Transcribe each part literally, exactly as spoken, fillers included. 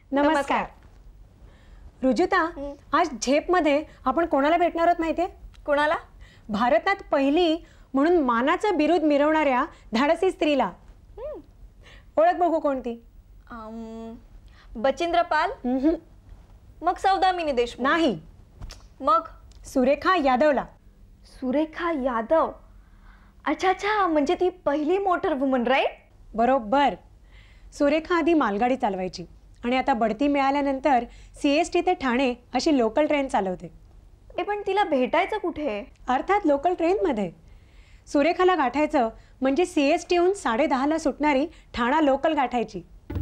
नमस्कार रुजुता, आज झेपमध्ये आपण कोणाला भेटणार आहोत माहितीये? कोणाला? भारतात पहिली म्हणून मानाचं बिरुद मिरवणाऱ्या धाडसी स्त्रीला. ओळख बघू कोणती? बचिंद्र पाल? मग सौदामिनी देशमुख? नाही. मग सुरेखा यादवला. सुरेखा यादव? अच्छा अच्छा, म्हणजे ती पहिली मोटर वुमन, राईट? बरोबर. सुरेखा आधी मालगाडी चालवायची आणि आता बढती मिळाल्यानंतर सीएसटी ते ठाणे अशी लोकल ट्रेन चालवते. ए पण तिला भेटायचं कुठे? अर्थात लोकल ट्रेनमध्ये. सुरेखाला गाठायचं म्हणजे सीएसटीहून साडे दहाला सुटणारी ठाणा लोकल गाठायची.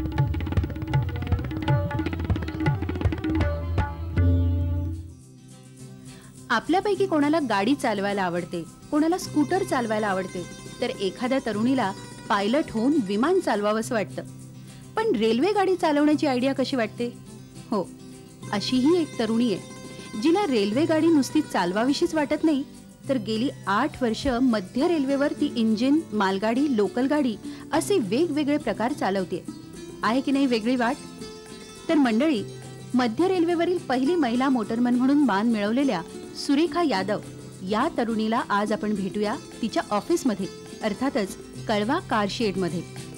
आपल्यापैकी कोणाला गाडी चालवायला आवडते, कोणाला स्कूटर चालवायला आवडते, तर एखाद्या तरुणीला पायलट होऊन विमान चालवावंसं वाटतं. पण रेल्वे गाडी चालवण्याची आयडिया कशी वाटते? हो, अशीही एक तरुणी आहे जिला रेल्वे गाडी नुसती चालवाविषयीच वाटत नाही, तर गेली आठ वर्ष मध्य रेल्वेवर ती इंजिन, मालगाडी, लोकल गाडी असे वेगवेगळे प्रकार चालवते. आहे की नाही वेगळी वाट? तर मंडळी, मध्य रेल्वेवरील पहिली महिला मोटरमन म्हणून मान मिळवलेल्या सुरेखा यादव या तरुणीला आज आपण भेटूया तिच्या ऑफिसमध्ये, अर्थातच कळवा कार शेडमध्ये.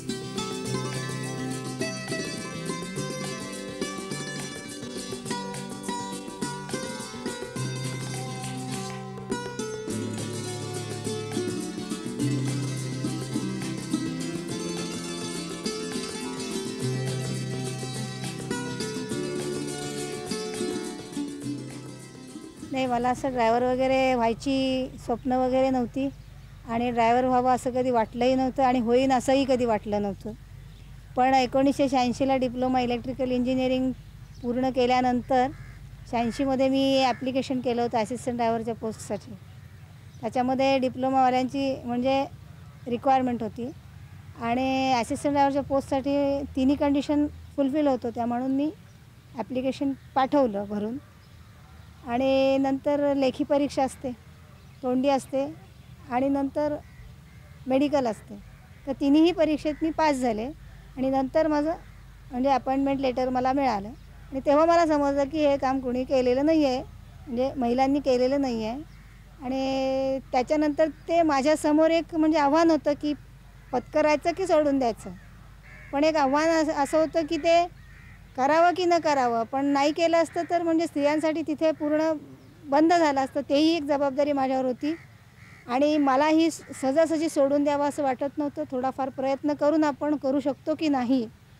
नाही, मला असं ड्रायव्हर वगैरे व्हायची स्वप्न वगैरे नव्हती आणि ड्रायव्हर व्हावं असं कधी वाटलंही नव्हतं आणि होईन असंही कधी वाटलं नव्हतं. पण एकोणीसशे शहाऐंशीला डिप्लोमा इलेक्ट्रिकल इंजिनिअरिंग पूर्ण केल्यानंतर शहाऐंशीमध्ये मी ॲप्लिकेशन केलं होतं ॲसिस्टंट ड्रायव्हरच्या पोस्टसाठी. त्याच्यामध्ये डिप्लोमावाल्यांची म्हणजे रिक्वायरमेंट होती आणि ॲसिस्टंट ड्रायव्हरच्या पोस्टसाठी तिन्ही कंडिशन फुलफिल होत होत्या, म्हणून मी ॲप्लिकेशन पाठवलं भरून. आणि नंतर लेखी परीक्षा असते, तोंडी असते आणि नंतर मेडिकल असते. तर तिन्ही परीक्षेत मी पास झाले आणि नंतर माझं म्हणजे अपॉइंटमेंट लेटर मला मिळालं. आणि तेव्हा मला समजलं की हे काम कुणी केलेलं नाही आहे, म्हणजे महिलांनी केलेलं नाही आहे. आणि त्याच्यानंतर ते माझ्यासमोर एक म्हणजे आव्हान होतं की पत्करायचं की सोडून द्यायचं. पण एक आव्हान असं असं होतं की ते करावं की न करावं. पण नाही केलं असतं तर म्हणजे स्त्रियांसाठी तिथे पूर्ण बंद झालं असतं. तेही एक जबाबदारी माझ्यावर होती आणि मलाही सहजासहजी सोडून द्यावं असं वाटत नव्हतं. थोडाफार प्रयत्न करून आपण करू शकतो की नाही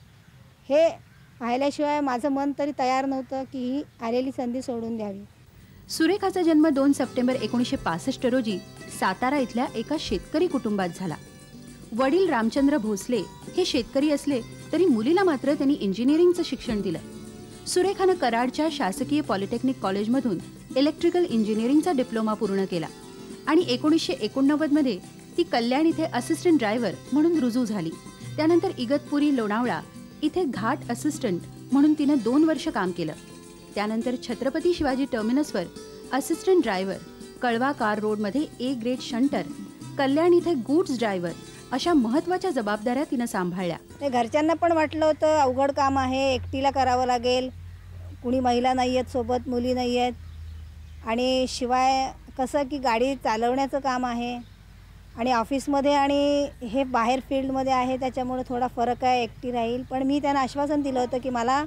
हे पाहिल्याशिवाय माझं मन तरी तयार नव्हतं की ही आलेली संधी सोडून द्यावी. सुरेखाचा जन्म दोन सप्टेंबर एकोणीसशे पासष्ट रोजी सातारा इथल्या एका शेतकरी कुटुंबात झाला. वडील रामचंद्र भोसले हे शेतकरी असले तरी मुलीला मात्र त्यांनी इंजिनिअरिंगचं शिक्षण दिलं. सुरेखानं कराडच्या शासकीय पॉलिटेक्निक कॉलेजमधून इलेक्ट्रिकल इंजिनिअरिंगचा डिप्लोमा पूर्ण केला आणि एकोणीसशे एकोणनव्वदमध्ये ती कल्याण इथे असिस्टंट ड्रायव्हर म्हणून रुजू झाली. त्यानंतर इगतपुरी, लोणावळा इथे घाट असिस्टंट म्हणून तिनं दोन वर्ष काम केलं. त्यानंतर छत्रपती शिवाजी टर्मिनसवर असिस्टंट ड्रायव्हर, कळवा कार रोडमध्ये ए ग्रेड शंटर, कल्याण इथे गुड्स ड्रायव्हर अशा महत्त्वाच्या जबाबदाऱ्या तिनं सांभाळल्या. ते घरच्यांना पण वाटलं होतं अवघड काम आहे, एकटीला करावं लागेल, कुणी महिला नाही आहेत सोबत, मुली नाही आहेत. आणि शिवाय कसं की गाडी चालवण्याचं काम आहे आणि ऑफिसमध्ये आणि हे बाहेर फील्डमध्ये आहे, त्याच्यामुळे थोडा फरक आहे, एकटी राहील. पण मी त्यांना आश्वासन दिलं होतं की मला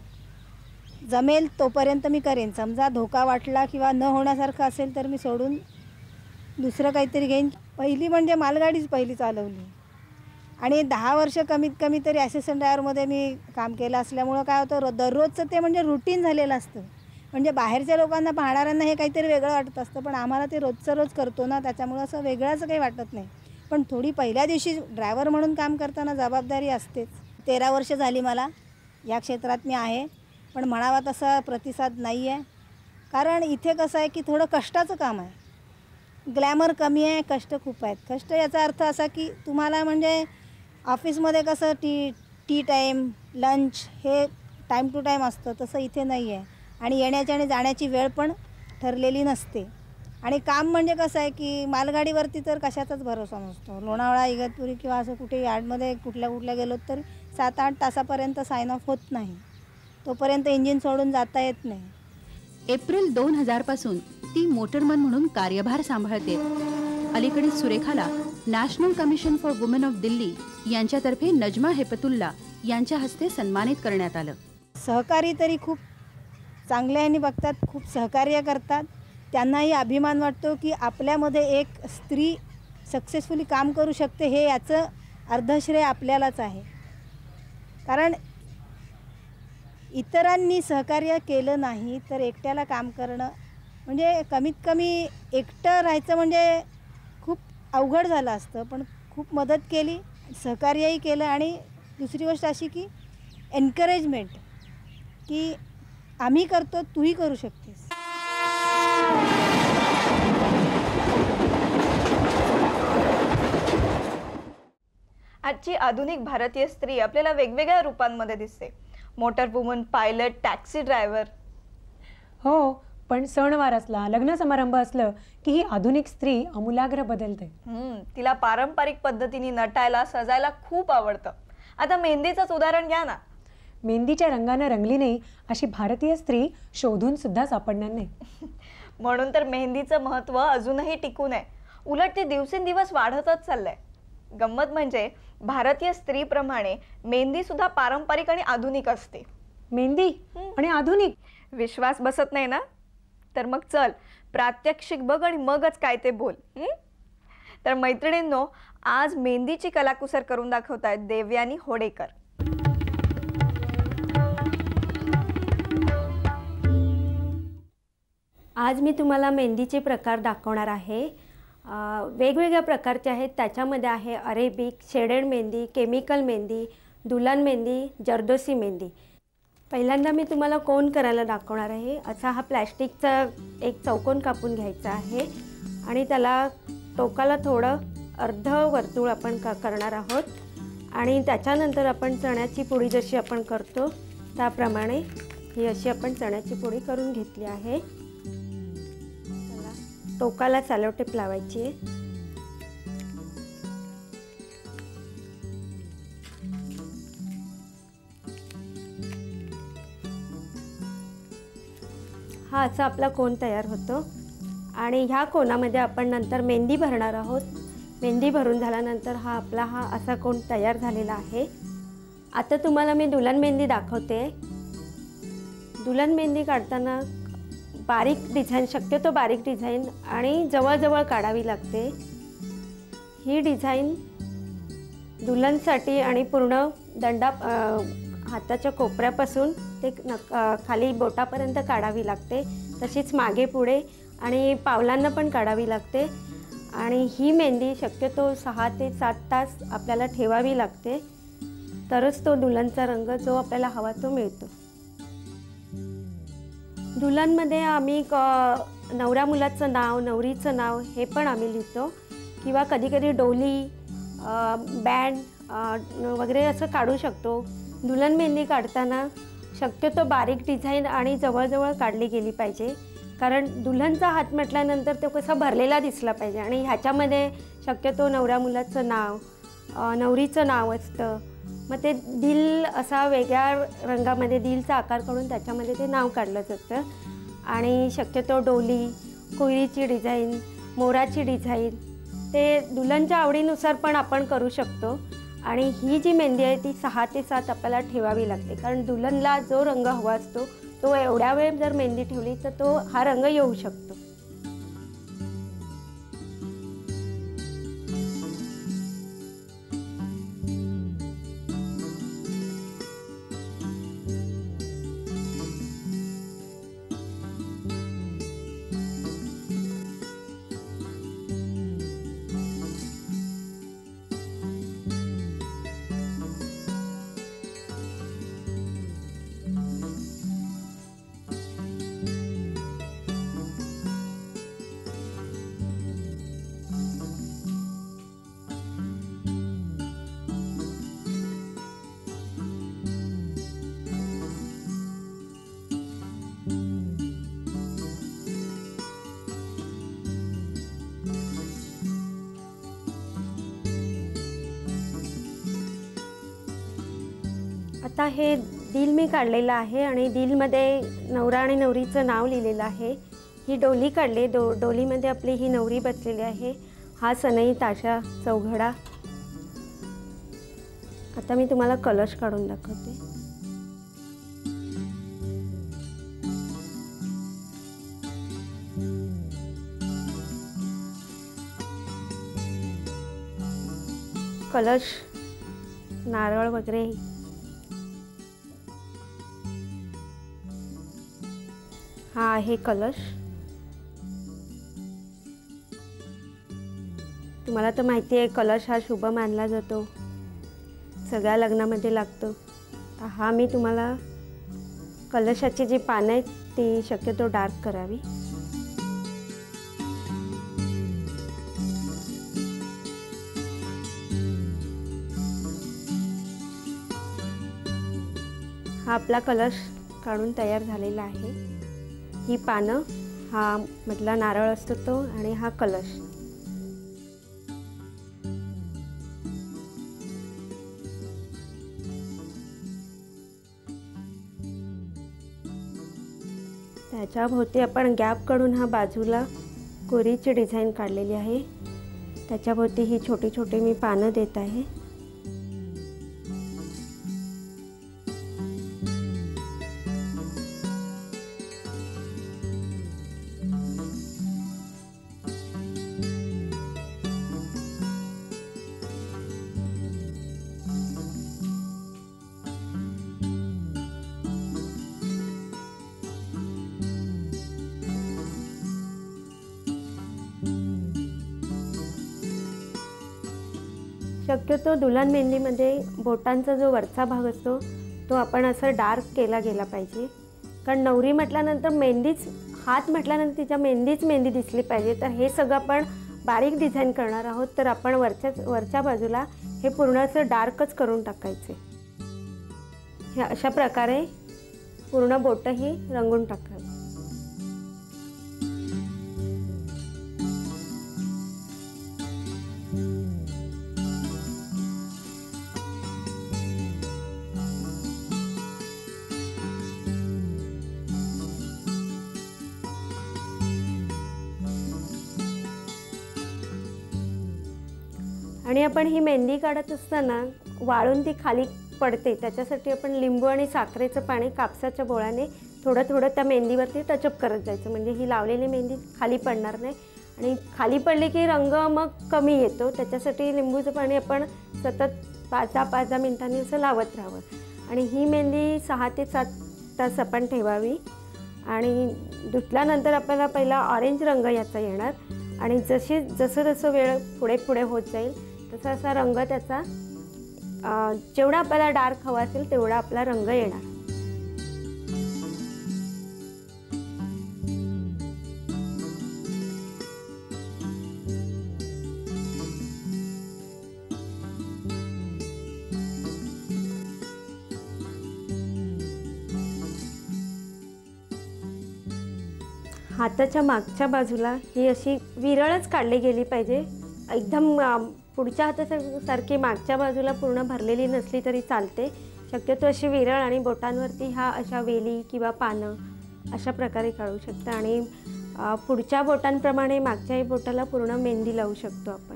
जमेल तोपर्यंत मी करेन. समजा धोका वाटला किंवा न होण्यासारखं असेल तर मी सोडून दुसरं काहीतरी घेईन. पहिली म्हणजे मालगाडीच पहिली चालवली आणि दहा वर्ष कमीत कमी तरी ॲसिस्टंट ड्रायव्हरमध्ये मी काम केलं असल्यामुळं काय होतं, दररोजचं ते म्हणजे रुटीन झालेलं असतं. म्हणजे बाहेरच्या लोकांना, पाहणाऱ्यांना हे काहीतरी वेगळं वाटत असतं, पण आम्हाला ते रोजचं रोज करतो ना, त्याच्यामुळं असं वेगळंच काही वाटत नाही. पण थोडी पहिल्या दिवशी ड्रायव्हर म्हणून काम करताना जबाबदारी असतेच. तेरा वर्ष झाली मला या क्षेत्रात मी आहे, पण म्हणावा तसा प्रतिसाद नाही आहे. कारण इथे कसं आहे की थोडं कष्टाचं काम आहे, ग्लॅमर कमी आहे, कष्ट खूप आहेत. कष्ट याचा अर्थ असा की तुम्हाला म्हणजे ऑफिसमध्ये कसं टी टी टाईम, लंच हे टाईम टू टाईम असतं, तसं इथे नाही आहे. आणि येण्याची आणि जाण्याची वेळ पण ठरलेली नसते. आणि काम म्हणजे कसं आहे की मालगाडीवरती तर कशाचाच भरोसा नसतो. लोणावळा, इगतपुरी किंवा असं कुठे यार्डमध्ये कुठल्या कुठल्या गेलो तर सात आठ तासापर्यंत साइन ऑफ होत नाही. तोपर्यंत इंजिन सोडून जाता येत नाही. एप्रिल दोन हजार पासून ती मोटरमन म्हणून कार्यभार सांभाळते. अलीकडे सुरेखाला national commission for women of Delhi यांच्यातर्फे नजमा हेपतुल्ला यांच्या हस्ते सन्मानित करण्यात आलं. सहकारी तरी खूप चांगल्याने बघतात, खूप सहकार्य करतात. त्यांनाही अभिमान वाटतो की आपल्यामध्ये एक स्त्री सक्सेसफुली काम करू शकते, हे याचं अर्धश्रेय आपल्यालाच आहे. कारण इतरांनी सहकार्य केलं नाही तर एकट्याला काम करणं म्हणजे कमीत कमी एकटं राहायचं म्हणजे खूप अवघड झालं असतं. पण खूप मदत केली, सहकार्यही केलं. आणि दुसरी गोष्ट अशी की एन्करेजमेंट की आम्ही करतो, तूही करू शकतेस. आजची आधुनिक भारतीय स्त्री आपल्याला वेगवेगळ्या रूपांमध्ये दिसते. Motor woman, pilot, taxi driver. हो, पण सणवार असला, लग्न समारंभ असलं की ही आधुनिक स्त्री अमूलाग्र बदलते. हम्म तिला पारंपरिक पद्धतीने नटायला, सजायला खूप आवडतं. आता मेहंदीचंच उदाहरण घ्या ना. मेहंदीच्या रंगानं रंगली नाही अशी भारतीय स्त्री शोधून सुद्धा सापडणार नाही. म्हणून तर मेहंदीचं महत्त्व अजूनही टिकून आहे. उलट ते दिवसेंदिवस वाढतच चाललंय. गंमत म्हणजे भारतीय स्त्रीप्रमाणे मेहंदी सुद्धा पारंपरिक आणि आधुनिक असते. मेहंदी आणि आधुनिक. विश्वास बसत नाही ना? तर मग चल प्रात्यक्षिक बघ आणि मगच काय ते बोल. तर मैत्रिणींनो, आज मेहंदीची कलाकुसर करून दाखवतायत देवयानी होडेकर. आज मी तुम्हाला मेहंदीचे प्रकार दाखवणार आहे. वेगवेगळ्या प्रकारचे आहेत. त्याच्यामध्ये आहे Arabic, shaded mehndi, chemical mehndi, दुल्हन मेहंदी, जरदोसी मेहंदी. पहिल्यांदा मी तुम्हाला कोन करायला दाखवणार आहे. असा हा प्लॅस्टिकचा एक चौकोन कापून घ्यायचा आहे आणि त्याला टोकाला थोडं अर्ध वर्तुळ आपण क करणार आहोत. आणि त्याच्यानंतर आपण चण्याची पोळी जशी आपण करतो त्याप्रमाणे ही अशी आपण चण्याची पोळी करून घेतली आहे. टोकाला सॅलो टेप लावायची आहे. हा असा आपला कोन तयार होतो. आणि ह्या कोनामध्ये आपण नंतर मेहंदी भरणार आहोत. मेहंदी भरून झाल्यानंतर हा आपला हा असा कोन तयार झालेला आहे. आता तुम्हाला मी दुल्हन मेहंदी दाखवते. दुल्हन मेहंदी काढताना बारीक डिझाईन, शक्यतो बारीक डिझाईन आणि जवळजवळ काढावी लागते. ही डिझाईन दुल्हनसाठी आणि पूर्ण दंडा हाताच्या कोपऱ्यापासून ते खाली बोटापर्यंत काढावी लागते. तशीच मागे पुढे आणि पावलांना पण काढावी लागते. आणि ही मेहंदी शक्यतो सहा ते सात तास आपल्याला ठेवावी लागते, तरच तो दुल्हनचा रंग जो आपल्याला हवा तो मिळतो. दुल्हनमध्ये आम्ही क नवऱ्या मुलाचं नाव, नवरीचं नाव हे पण आम्ही लिहितो. किंवा कधीकधी डोली, बँड वगैरे असं काढू शकतो. दुल्हन मेहंदी काढताना शक्यतो बारीक डिझाईन आणि जवळजवळ काढली गेली पाहिजे. कारण दुल्हनचा हात म्हटल्यानंतर तो कसा भरलेला दिसला पाहिजे. आणि ह्याच्यामध्ये शक्यतो नवऱ्या मुलाचं नाव, नवरीचं नाव असतं. मग ते दिल असा वेगळ्या रंगामध्ये दिलचा आकार करून त्याच्यामध्ये ते नाव काढलं जातं. आणि शक्यतो डोली, कोयरीची डिझाईन, मोराची डिझाईन ते दुल्हनच्या आवडीनुसार पण आपण करू शकतो. आणि ही जी मेहंदी आहे ती सहा ते सात आपल्याला ठेवावी लागते. कारण दुल्हनला जो रंग हवा असतो तो एवढ्या वेळ जर मेहंदी ठेवली तर तो हा रंग येऊ शकतो. आता हे दिल मी काढलेला आहे आणि दिलमध्ये नवरा आणि नवरीचं नाव लिहिलेलं आहे. ही डोली काढली, डो डोलीमध्ये आपली ही नवरी बसलेली आहे. हा सनई ताशा चौघडा. आता मी तुम्हाला कलश काढून दाखवते. कलश, नारळ वगैरे. हा आहे कलश. तुम्हाला तर माहिती आहे कलश हा शुभ मानला जातो, सगळ्या लग्नामध्ये लागतो. हा मी तुम्हाला कलशाची जी पानं आहेत ती शक्यतो डार्क करावी. हा आपला कलश काढून तयार झालेला आहे. ही पानं, हा मधला नारळ असतो तो, आणि हा कलश. त्याच्या भोवती आपण गॅप काढून हा बाजूला कोरीची डिझाईन काढलेली आहे. त्याच्या भोवती ही छोटी छोटी मी पानं देत आहे. शक्यतो दुल्हन मेहंदीमध्ये बोटांचा जो वरचा भाग असतो तो आपण असं डार्क केला गेला पाहिजे, कारण नवरी म्हटल्यानंतर मेहंदीच, हात म्हटल्यानंतर तिच्या मेहंदीच मेहंदी दिसली पाहिजे. तर हे सगळं आपण बारीक डिझाईन करणार आहोत, तर आपण वरच्या वरच्या बाजूला हे पूर्ण असं डार्कच करून टाकायचे. हे अशा प्रकारे पूर्ण बोटंही रंगून टाकावी. आणि आपण ही मेहंदी काढत असताना वाळून ती खाली पडते, त्याच्यासाठी आपण लिंबू आणि साखरेचं पाणी कापसाच्या बोळाने थोडं थोडं त्या मेहंदीवरती टचअप करत जायचं, म्हणजे ही लावलेली मेहंदी खाली पडणार नाही. आणि खाली पडली की रंग मग कमी येतो, त्याच्यासाठी लिंबूचं पाणी आपण सतत पाच दहा पाच दहा मिनिटांनी असं लावत राहावं. आणि ही मेहंदी सहा ते सात तास आपण ठेवावी. आणि धुतल्यानंतर आपल्याला पहिला ऑरेंज रंग याचा येणार, आणि जशी जसं जसं वेळ पुढे पुढे होत जाईल तसा असा रंग त्याचा, जेवढा आपल्याला डार्क हवा असेल तेवढा आपला रंग येणार. हाताच्या मागच्या बाजूला ही अशी विरळच काढली गेली पाहिजे, एकदम पुढच्या हातासारखी मागच्या बाजूला पूर्ण भरलेली नसली तरी चालते. शक्यतो अशी विरळ, आणि बोटांवरती ह्या अशा वेली किंवा पानं अशा प्रकारे काढू शकता. आणि पुढच्या बोटांप्रमाणे मागच्याही बोटाला पूर्ण मेहंदी लावू शकतो आपण.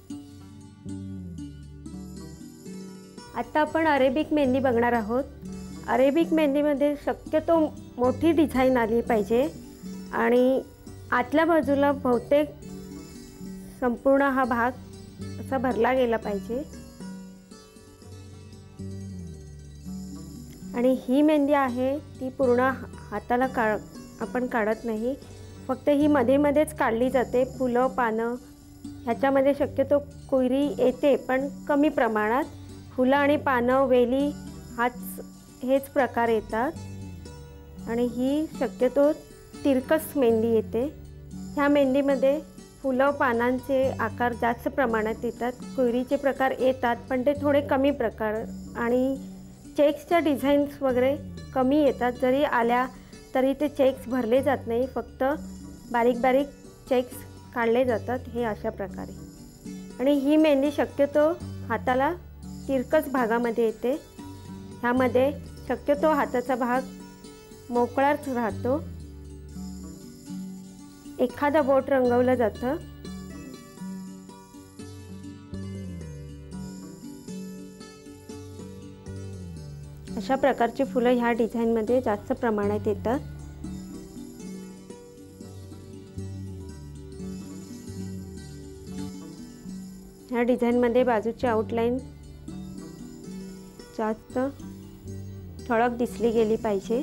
आता आपण अरेबिक मेहंदी बघणार आहोत. अरेबिक मेहंदीमध्ये शक्यतो मोठी डिझाईन आली पाहिजे, आणि आतल्या बाजूला बहुतेक संपूर्ण हा भाग असा भरला गेला पाहिजे. आणि ही मेहंदी आहे ती पूर्ण हाताला काढ आपण काढत नाही, फक्त ही मध्ये मध्येच काढली जाते. फुलं पानं ह्याच्यामध्ये शक्यतो कोयरी येते, पण कमी प्रमाणात. फुलं आणि पानं वेली हाच हेच प्रकार येतात. आणि ही शक्यतो तिरकस मेहंदी येते. ह्या मेहंदीमध्ये फुलं पानांचे आकार जास्त प्रमाणात येतात, कोयरीचे प्रकार येतात पण ते थोडे कमी प्रकार, आणि चेक्सच्या डिझाईन्स वगैरे कमी येतात. जरी आल्या तरी ते चेक्स भरले जात नाही, फक्त बारीक बारीक चेक्स काढले जातात, हे अशा प्रकारे. आणि ही मेहंदी शक्यतो हाताला तिरकस भागामध्ये येते. ह्यामध्ये शक्यतो हाताचा भाग मोकळाच राहतो. एखादा बोट रंगवलं जातं. अशा प्रकारची फुलं ह्या डिझाईनमध्ये जास्त प्रमाणात येतात. ह्या डिझाईनमध्ये बाजूची आउटलाईन जास्त ठळक दिसली गेली पाहिजे.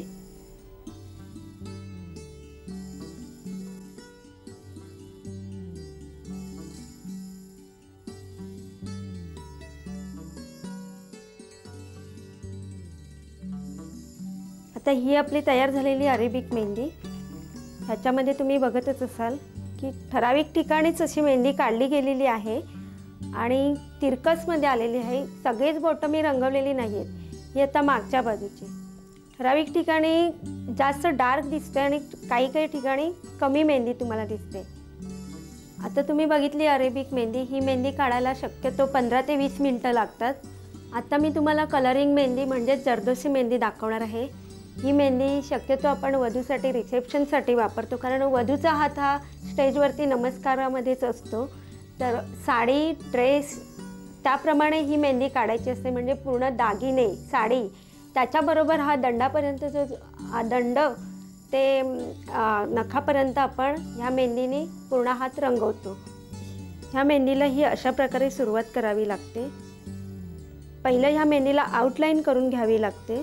आता ही आपली तयार झालेली अरेबिक मेहंदी. ह्याच्यामध्ये तुम्ही बघतच असाल की ठराविक ठिकाणीच अशी मेहंदी काढली गेलेली आहे आणि तिरकसमध्ये आलेली आहे. सगळेच बोटं मी रंगवलेली नाही आहेत. ही आता मागच्या बाजूची ठराविक ठिकाणी जास्त डार्क दिसते आणि काही काही ठिकाणी कमी मेहंदी तुम्हाला दिसते. आता तुम्ही बघितली अरेबिक मेहंदी. ही मेहंदी काढायला शक्यतो पंधरा ते वीस मिनटं लागतात. आता मी तुम्हाला कलरिंग मेहंदी म्हणजे जरदोशी मेहंदी दाखवणार आहे. ही मेहंदी शक्यतो आपण वधूसाठी रिसेप्शनसाठी वापरतो, कारण वधूचा हात हा स्टेजवरती नमस्कारामध्येच असतो. तर साडी ड्रेस त्याप्रमाणे ही मेहंदी काढायची असते. म्हणजे पूर्ण दागिने साडी त्याच्याबरोबर हा दंडापर्यंत जो हा दंड ते नखापर्यंत आपण ह्या मेहंदीने पूर्ण हात रंगवतो. ह्या मेहंदीला ही अशा प्रकारे सुरुवात करावी लागते. पहिलं ह्या मेहंदीला आउटलाईन करून घ्यावी लागते.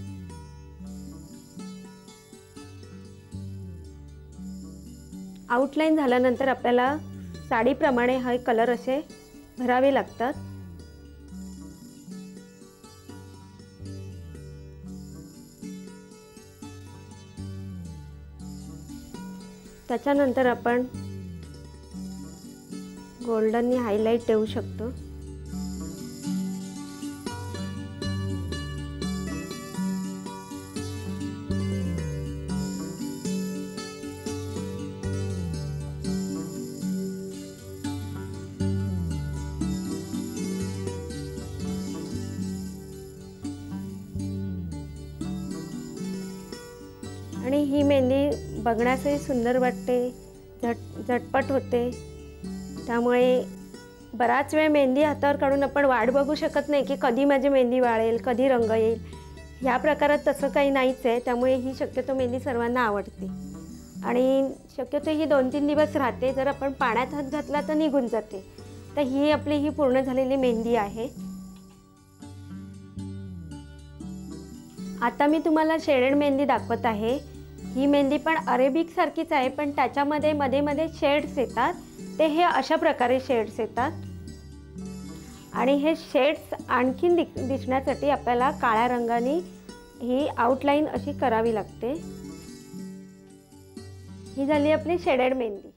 आउटलाईन झाल्यानंतर आपल्याला साडीप्रमाणे हा कलर असे भरावे लागतात. त्याच्यानंतर आपण गोल्डननी हायलाईट देऊ शकतो. आणि ही मेहंदी बघण्यासही सुंदर वाटते, झट झटपट होते. त्यामुळे बराच वेळ मेहंदी हातावर काढून आपण वाट बघू शकत नाही की कधी माझी मेहंदी वाळेल, कधी रंग येईल. ह्या प्रकारात तसं काही नाहीच आहे. त्यामुळे ही शक्यतो मेहंदी सर्वांना आवडते आणि शक्यतो ही दोन तीन दिवस राहते. जर आपण पाण्यात हात घातला तर निघून जाते. तर ही आपली ही पूर्ण झालेली मेहंदी आहे. आता मी तुम्हाला शेडेड मेहंदी दाखवत आहे. ही मेहंदी पण अरेबिक सारखीच आहे, पण त्याच्यामध्ये मध्ये मध्ये शेड्स येतात. ते हे अशा प्रकारे शेड्स येतात आणि हे शेड्स आणखीन दिस दिसण्यासाठी आपल्याला काळ्या रंगाने ही आउटलाईन अशी करावी लागते. ही झाली आपली शेडेड मेहंदी.